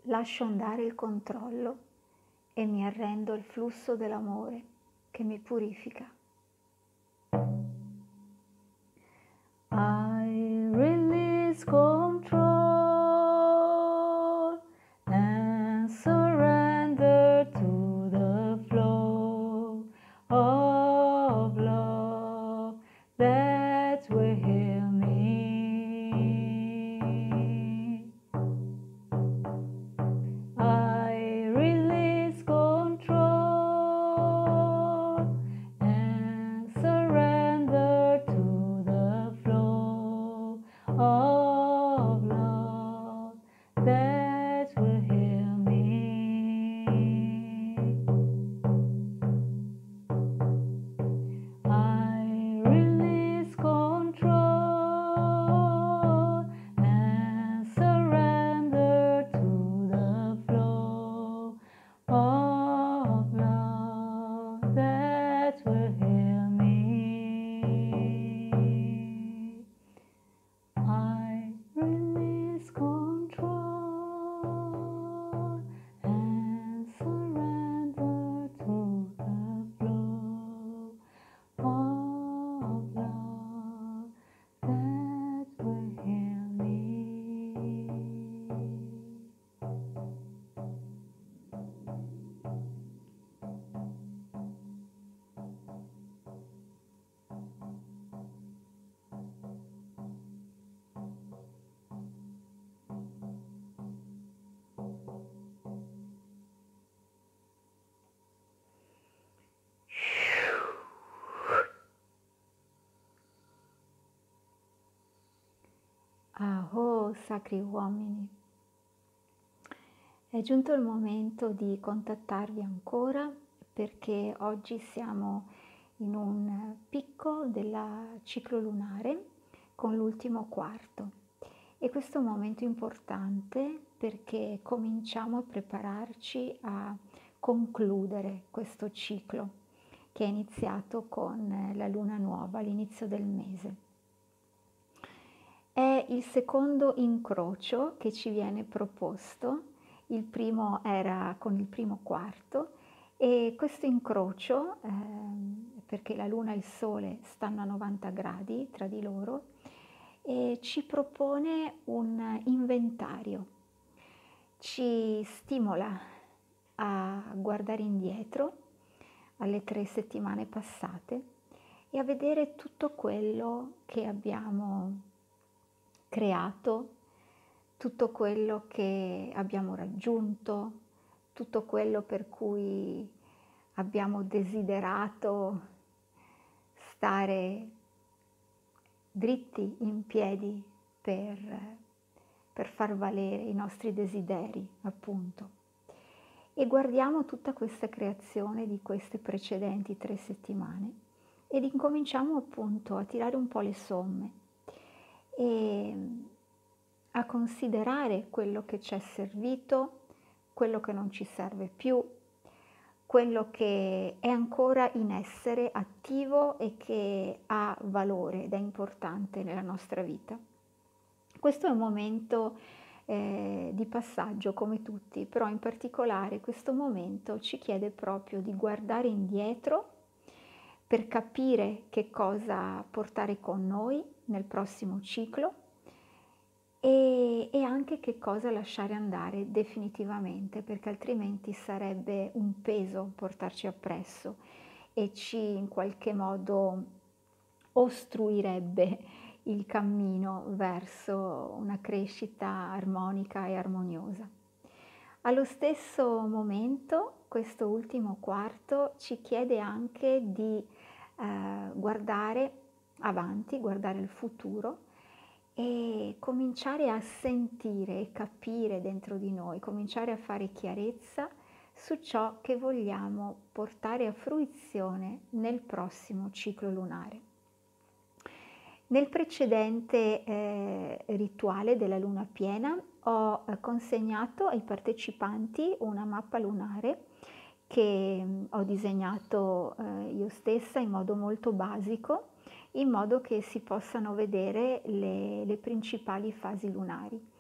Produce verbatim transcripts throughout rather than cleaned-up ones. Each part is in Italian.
lascio andare il controllo e mi arrendo al flusso dell'amore che mi purifica. I release control and surrender to the flow of love that will heal me. I release control and surrender to the flow of love that will heal me. I release control and surrender to the flow of love that will heal me. I release control and surrender to the flow of love that will heal me. Aho, sacri uomini, è giunto il momento di contattarvi ancora perché oggi siamo in un picco del ciclo lunare con l'ultimo quarto e questo è un momento importante perché cominciamo a prepararci a concludere questo ciclo che è iniziato con la luna nuova all'inizio del mese. È il secondo incrocio che ci viene proposto, il primo era con il primo quarto e questo incrocio, ehm, perché la Luna e il Sole stanno a novanta gradi tra di loro, e ci propone un inventario, ci stimola a guardare indietro alle tre settimane passate e a vedere tutto quello che abbiamo creato, tutto quello che abbiamo raggiunto, tutto quello per cui abbiamo desiderato stare dritti in piedi per, per far valere i nostri desideri, appunto. E guardiamo tutta questa creazione di queste precedenti tre settimane ed incominciamo appunto a tirare un po' le somme e a considerare quello che ci è servito, quello che non ci serve più, quello che è ancora in essere, attivo e che ha valore ed è importante nella nostra vita. Questo è un momento eh, di passaggio come tutti, però in particolare questo momento ci chiede proprio di guardare indietro per capire che cosa portare con noi nel prossimo ciclo e, e anche che cosa lasciare andare definitivamente, perché altrimenti sarebbe un peso portarci appresso e ci in qualche modo ostruirebbe il cammino verso una crescita armonica e armoniosa. Allo stesso momento, questo ultimo quarto ci chiede anche di eh, guardare avanti, guardare il futuro e cominciare a sentire e capire dentro di noi, cominciare a fare chiarezza su ciò che vogliamo portare a fruizione nel prossimo ciclo lunare. Nel precedente eh, rituale della luna piena ho eh, consegnato ai partecipanti una mappa lunare che mh, ho disegnato eh, io stessa in modo molto basico, in modo che si possano vedere le, le principali fasi lunari.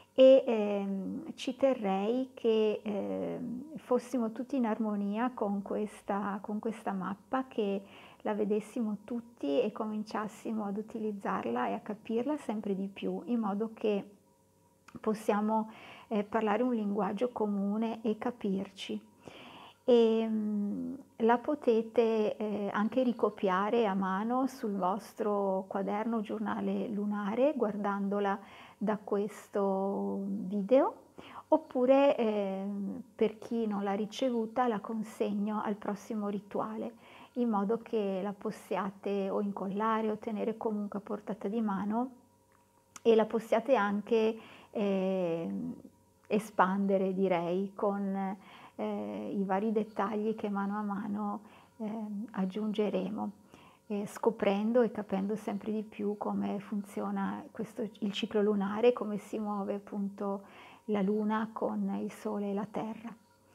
e ehm, ci terrei che ehm, fossimo tutti in armonia con questa, con questa mappa, che la vedessimo tutti e cominciassimo ad utilizzarla e a capirla sempre di più, in modo che possiamo eh, parlare un linguaggio comune e capirci. E, mm, la potete eh, anche ricopiare a mano sul vostro quaderno giornale lunare guardandola da questo video, oppure ehm, per chi non l'ha ricevuta la consegno al prossimo rituale, in modo che la possiate o incollare o tenere comunque a portata di mano, e la possiate anche ehm, espandere, direi, con eh, i vari dettagli che mano a mano ehm, aggiungeremo, eh, scoprendo e capendo sempre di più come funziona questo, il ciclo lunare, come si muove appunto la Luna con il Sole e la Terra.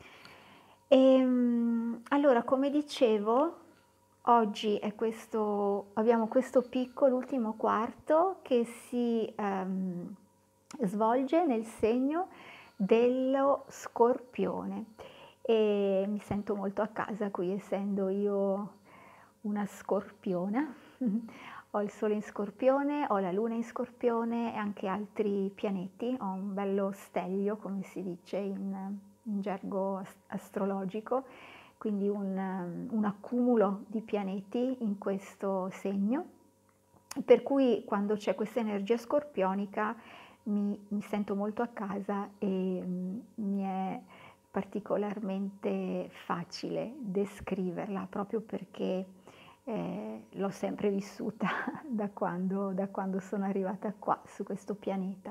E, allora, come dicevo, oggi è questo, abbiamo questo picco, l'ultimo quarto, che si ehm, svolge nel segno dello Scorpione, e mi sento molto a casa qui, essendo io una scorpiona. Ho il Sole in Scorpione, ho la Luna in Scorpione e anche altri pianeti, ho un bello steglio, come si dice in, in gergo astrologico, quindi un, un accumulo di pianeti in questo segno, per cui quando c'è questa energia scorpionica mi, mi sento molto a casa e mm, mi è particolarmente facile descriverla, proprio perché eh, l'ho sempre vissuta da quando, da quando sono arrivata qua su questo pianeta.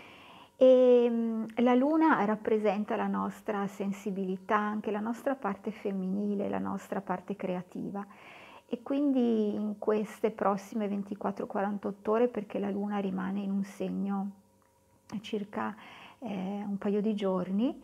E mm, la Luna rappresenta la nostra sensibilità, anche la nostra parte femminile, la nostra parte creativa. E quindi in queste prossime ventiquattro quarantotto ore, perché la Luna rimane in un segno circa eh, un paio di giorni,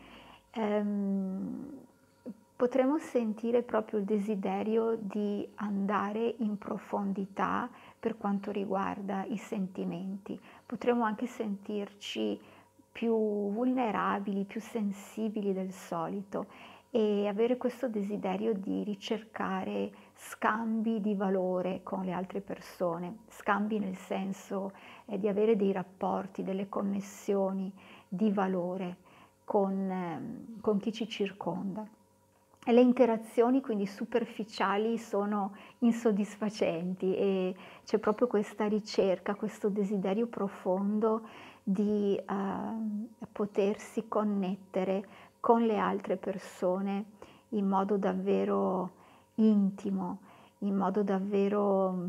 ehm, potremo sentire proprio il desiderio di andare in profondità per quanto riguarda i sentimenti. Potremo anche sentirci più vulnerabili, più sensibili del solito, e avere questo desiderio di ricercare scambi di valore con le altre persone, scambi nel senso eh, di avere dei rapporti, delle connessioni di valore con, ehm, con chi ci circonda. E le interazioni quindi superficiali sono insoddisfacenti, e c'è proprio questa ricerca, questo desiderio profondo di eh, potersi connettere con le altre persone in modo davvero intimo, in modo davvero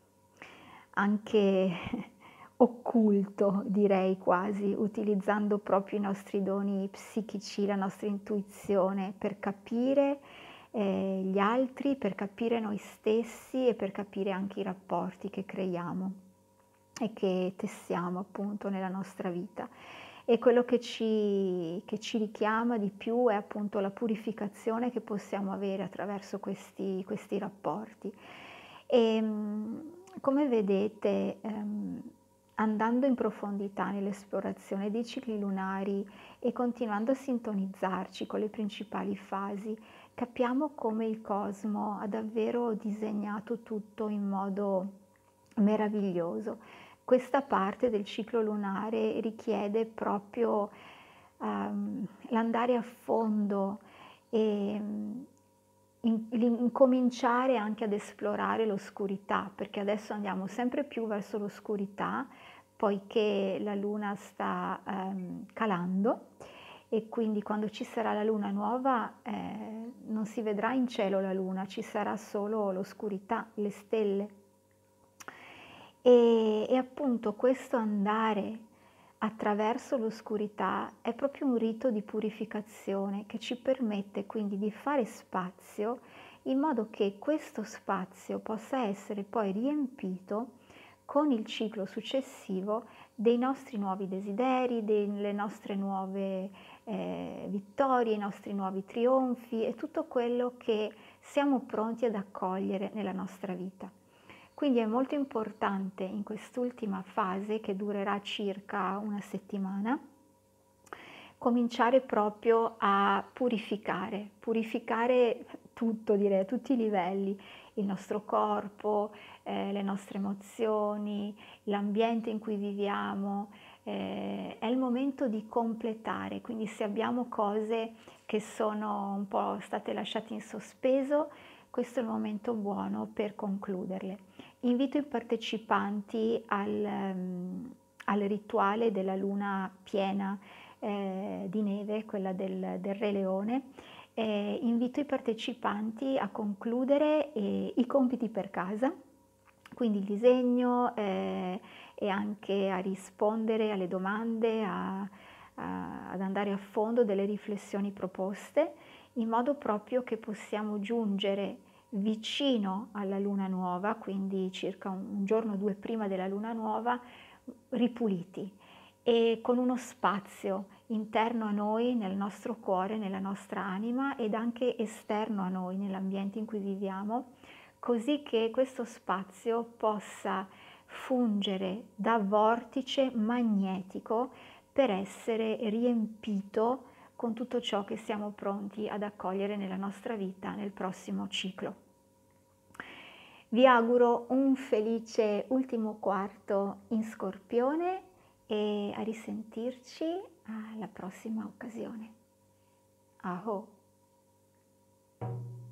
anche occulto, direi quasi, utilizzando proprio i nostri doni psichici, la nostra intuizione per capire eh, gli altri, per capire noi stessi e per capire anche i rapporti che creiamo e che tessiamo appunto nella nostra vita. E quello che ci, che ci richiama di più è appunto la purificazione che possiamo avere attraverso questi, questi rapporti. E come vedete, ehm, andando in profondità nell'esplorazione dei cicli lunari e continuando a sintonizzarci con le principali fasi, capiamo come il cosmo ha davvero disegnato tutto in modo meraviglioso. Questa parte del ciclo lunare richiede proprio um, l'andare a fondo e um, in, incominciare anche ad esplorare l'oscurità, perché adesso andiamo sempre più verso l'oscurità, poiché la luna sta um, calando, e quindi quando ci sarà la luna nuova eh, non si vedrà in cielo la luna, ci sarà solo l'oscurità, le stelle. E, e appunto questo andare attraverso l'oscurità è proprio un rito di purificazione che ci permette quindi di fare spazio, in modo che questo spazio possa essere poi riempito con il ciclo successivo dei nostri nuovi desideri, delle nostre nuove eh, vittorie, i nostri nuovi trionfi e tutto quello che siamo pronti ad accogliere nella nostra vita. Quindi è molto importante in quest'ultima fase, che durerà circa una settimana, cominciare proprio a purificare, purificare tutto, direi, a tutti i livelli, il nostro corpo, eh, le nostre emozioni, l'ambiente in cui viviamo. Eh, è il momento di completare, quindi se abbiamo cose che sono un po' state lasciate in sospeso, questo è il momento buono per concluderle. Invito i partecipanti al, um, al rituale della luna piena eh, di neve, quella del, del Re Leone. Eh, invito i partecipanti a concludere eh, i compiti per casa, quindi il disegno eh, e anche a rispondere alle domande, a, a, ad andare a fondo delle riflessioni proposte, in modo proprio che possiamo giungere vicino alla luna nuova, quindi circa un, un giorno o due prima della luna nuova, ripuliti e con uno spazio interno a noi, nel nostro cuore, nella nostra anima ed anche esterno a noi, nell'ambiente in cui viviamo, così che questo spazio possa fungere da vortice magnetico per essere riempito con tutto ciò che siamo pronti ad accogliere nella nostra vita nel prossimo ciclo. Vi auguro un felice ultimo quarto in Scorpione e a risentirci alla prossima occasione. Aho!